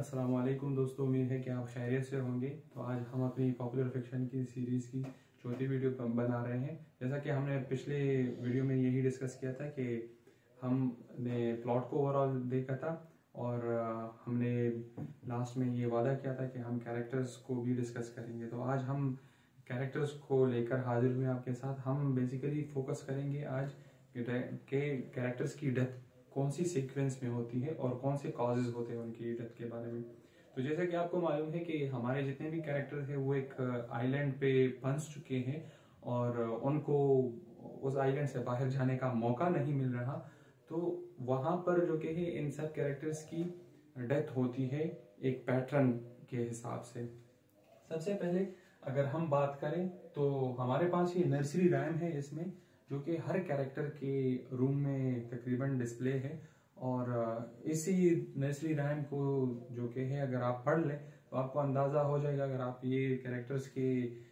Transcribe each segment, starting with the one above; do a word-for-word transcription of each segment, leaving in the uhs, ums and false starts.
अस्सलाम वालेकुम दोस्तों, उम्मीद है कि आप खैरियत से होंगे। तो आज हम अपनी पॉपुलर फिक्शन की सीरीज़ की चौथी वीडियो बना रहे हैं। जैसा कि हमने पिछले वीडियो में यही डिस्कस किया था कि हमने प्लॉट को ओवरऑल देखा था और हमने लास्ट में ये वादा किया था कि हम कैरेक्टर्स को भी डिस्कस करेंगे। तो आज हम कैरेक्टर्स को लेकर हाजिर हुए आपके साथ। हम बेसिकली फोकस करेंगे आज के कैरेक्टर्स की डेथ कौन सी सीक्वेंस में होती है और कौन से कॉजेज होते हैं उनकी डेथ के बारे में। तो जैसे कि आपको मालूम है कि हमारे जितने भी कैरेक्टर थे वो एक आइलैंड पे फंस चुके हैं और उनको उस आइलैंड से बाहर जाने का मौका नहीं मिल रहा। तो वहां पर जो कि है इन सब कैरेक्टर्स की डेथ होती है एक पैटर्न के हिसाब से। सबसे पहले अगर हम बात करें तो हमारे पास ये नर्सरी राइम है इसमें, जो कि हर कैरेक्टर के रूम में तकरीबन डिस्प्ले है। और इसी नर्सरी राइम को जो कि है अगर आप पढ़ लें तो आपको अंदाज़ा हो जाएगा। अगर आप ये कैरेक्टर्स के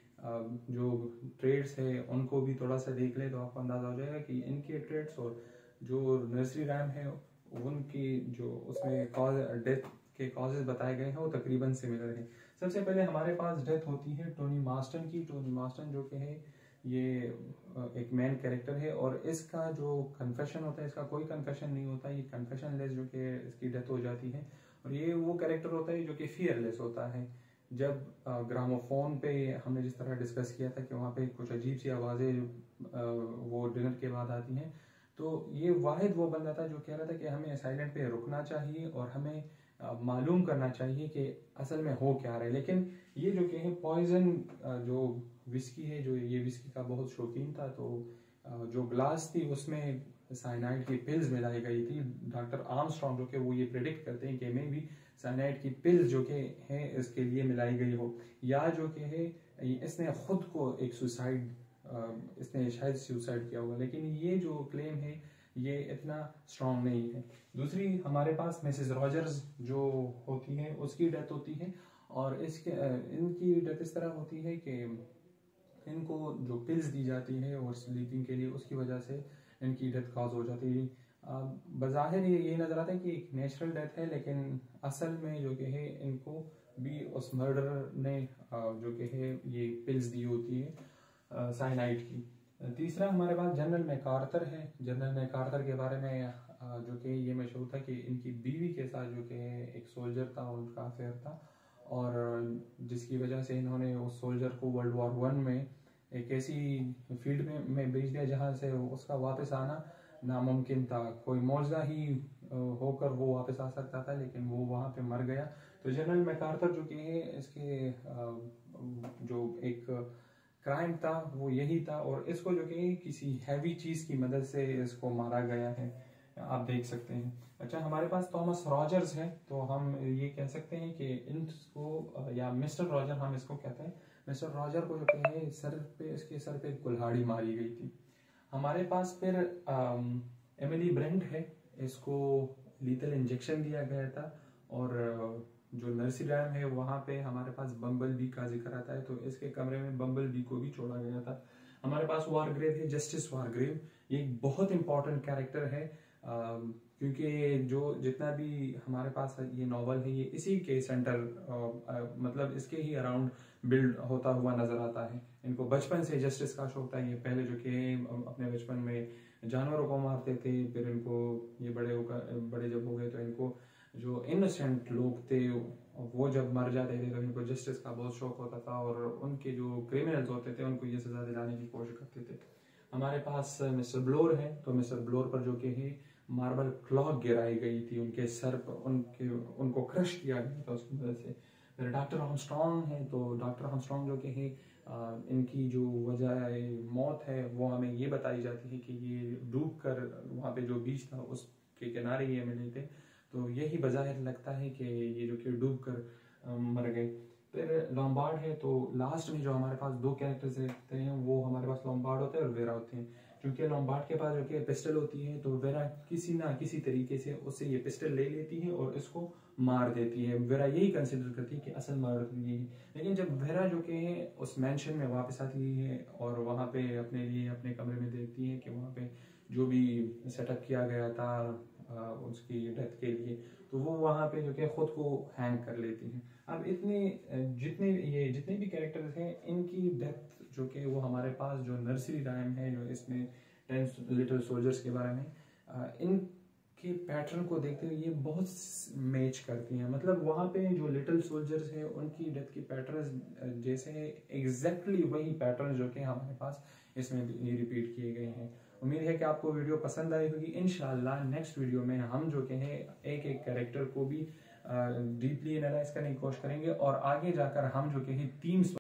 जो ट्रेड्स है उनको भी थोड़ा सा देख लें तो आपको अंदाज़ा हो जाएगा कि इनके ट्रेड्स और जो नर्सरी राइम है उनकी जो उसमें कॉज डेथ के कॉजेज बताए गए हैं वो तकरीबन सिमिलर हैं। सबसे पहले हमारे पास डेथ होती है टोनी मार्स्टन की। टोनी मार्स्टन जो कि है ये एक मेन कैरेक्टर है और इसका जो कन्फेशन होता है, इसका कोई कन्फेशन नहीं होता, ये कन्फेशन लेस जो कि इसकी डेथ हो जाती है। और ये वो कैरेक्टर होता है जो कि फियरलेस होता है। जब ग्रामोफोन पे हमने जिस तरह डिस्कस किया था कि वहाँ पे कुछ अजीब सी आवाज़ें वो डिनर के बाद आती हैं, तो ये वाहिद वो बंदा था जो कह रहा था कि हमें साइलेंट पे रुकना चाहिए और हमें मालूम करना चाहिए कि असल में हो क्या रहा है। लेकिन ये जो कि है पॉइजन जो विस्की है, जो ये विस्की का बहुत शौकीन था, तो जो ग्लास थी उसमें साइनाइड की पिल्स मिलाई गई थी। डॉक्टर आर्मस्ट्रॉन्ग जो कि वो ये प्रेडिक्ट करते हैं कि मैं भी साइनाइड की पिल्स जो कि है इसके लिए मिलाई गई हो, या जो कि है इसने खुद को एक सुसाइड इसने शायद सुसाइड किया होगा। लेकिन ये जो क्लेम है ये इतना स्ट्रॉन्ग नहीं है। दूसरी हमारे पास मिसेस रॉजर्स जो होती है उसकी डेथ होती है और इसके इनकी डेथ इस तरह होती है कि इनको जो पिल्स दी जाती है और स्लीपिंग के लिए उसकी वजह से इनकी डेथ कॉज हो जाती है। बज़ाहिर ये ये नजर आता है कि एक नेचुरल डेथ है, लेकिन असल में जो कि है इनको भी उस मर्डर ने जो कि है ये पिल्स दी होती है साइनाइड की। तीसरा हमारे पास जनरल मैकार्थर है। जनरल मैकार्थर के बारे में जो कि ये मशहूर था कि इनकी बीवी के साथ जो कि एक सोल्जर था उनका अफेयर था और जिसकी वजह से इन्होंने उस सोल्जर को वर्ल्ड वॉर वन में एक ऐसी फील्ड में, में भेज दिया जहां से उसका वापस आना नामुमकिन था। कोई मौजज़ा ही होकर वो वापस आ सकता था, लेकिन वो वहाँ पे मर गया। तो जनरल मैकार्थर जो कि है इसके जो एक क्राइम था वो यही था और इसको जो कि किसी हैवी चीज़ की मदद से इसको मारा गया है, आप देख सकते हैं। अच्छा, हमारे पास थॉमस रॉजर्स है, तो हम ये कह सकते हैं कि इनको या मिस्टर रॉजर हम इसको कहते हैं। मिस्टर रॉजर को जो कि सर पे इसके सर पे कुल्हाड़ी मारी गई थी। हमारे पास फिर एमिली ब्रेंट है, इसको लीथल इंजेक्शन दिया गया था और जो नर्सरी राइम है वहाँ पे हमारे पास बम्बल बी का जिक्र आता है, तो इसके कमरे में बम्बल बी को भी छोड़ा गया था। हमारे पास वारग्रेव है, जस्टिस वारग्रेव। ये एक बहुत इंपॉर्टेंट कैरेक्टर है आ, क्योंकि जो जितना भी हमारे पास ये नॉवल है ये इसी के सेंटर आ, आ, मतलब इसके ही अराउंड बिल्ड होता हुआ नजर आता है। इनको बचपन से जस्टिस का शौक था। ये पहले जो कि अपने बचपन में जानवरों को मारते थे, फिर इनको ये बड़े होकर बड़े जब हो गए तो इनको जो इनोसेंट लोग थे वो जब मर जाते थे तो इनको जस्टिस का बहुत शौक होता था और उनके जो क्रिमिनल्स होते थे उनको ये सजा दिलाने की कोशिश करते थे। हमारे पास मिस्टर ब्लोर है, तो मिस्टर ब्लोर पर जो कि है मार्बल क्लॉक गिराई गई थी उनके सर पर, उनके उनको क्रश किया गया था उसकी वजह से। फिर डॉक्टर आर्मस्ट्रॉन्ग है, तो डॉक्टर आर्मस्ट्रॉन्ग जो कि है इनकी जो वजह मौत है वो हमें ये बताई जाती है कि ये डूब कर वहाँ पे जो बीच था उसके किनारे ये मिले थे, तो यही बज़ाहिर लगता है कि ये जो कि डूब कर मर गए। फिर लॉम्बार्ड है, तो लास्ट में जो हमारे पास दो कैरेक्टर्स रहते हैं वो हमारे पास लॉम्बार्ड होते हैं और वेरा होते हैं। क्योंकि लॉम्बार्ड के पास जो कि पिस्टल होती है, तो वेरा किसी ना किसी तरीके से उससे ये पिस्टल ले लेती है और इसको मार देती है। वेरा यही कंसिडर करती है कि असल मर्डर ये है। लेकिन जब वेरा जो कि है उस मैंशन में वापस आती है और वहाँ पे अपने लिए अपने कमरे में देखती है कि वहाँ पे जो भी सेटअप किया गया था उसकी डेथ के लिए तो वो वहाँ पे जो कि खुद को हैंग कर लेती हैं। अब इतने जितने ये जितने भी कैरेक्टर्स हैं इनकी डेप्थ जो कि वो हमारे पास जो नर्सरी राइम है जो इसमें टेन लिटिल सोल्जर्स के बारे में इनके पैटर्न को देखते हुए ये बहुत मैच करती हैं। मतलब वहाँ पे जो लिटिल सोल्जर्स हैं उनकी डेथ के पैटर्न जैसे एग्जैक्टली वही पैटर्न जो कि हमारे पास इसमें भी रिपीट किए गए हैं। उम्मीद है कि आपको वीडियो पसंद आई होगी। इंशाल्लाह नेक्स्ट वीडियो में हम जो कि हैं एक एक कैरेक्टर को भी डीपली एनालाइज करने की कोशिश करेंगे और आगे जाकर हम जो कि हैं टीम्स